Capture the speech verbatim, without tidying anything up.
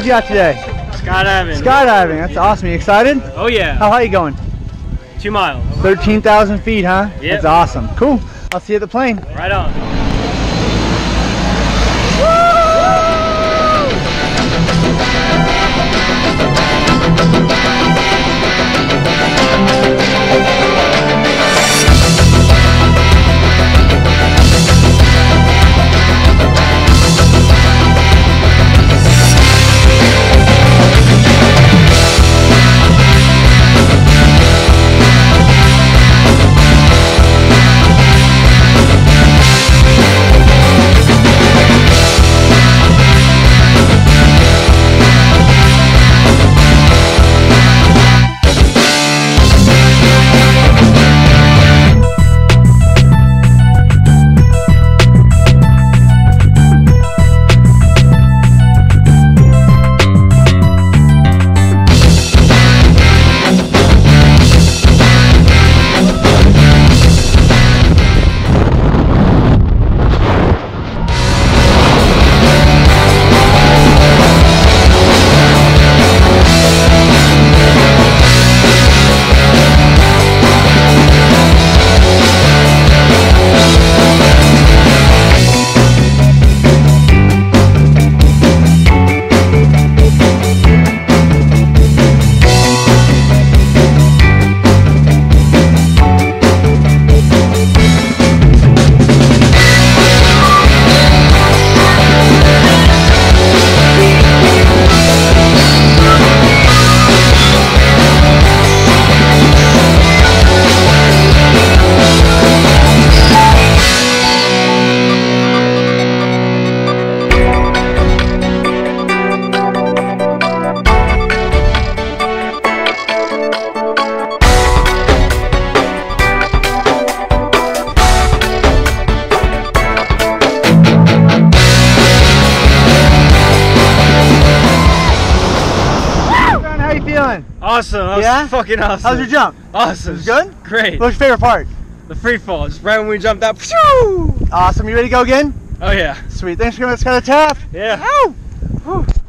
you got today? Skydiving. Skydiving. That's awesome. You excited? Oh yeah. How high are you going? Two miles. thirteen thousand feet, huh? Yep. That's awesome. Cool. I'll see you at the plane. Right on. Awesome. That was yeah? fucking awesome. How's your jump? Awesome. It was good? Great. What's your favorite part? The free fall. Just right when we jumped out. Phew! Awesome. You ready to go again? Oh yeah. Sweet. Thanks for coming to Skydive Taft. Yeah. Ow! Whew.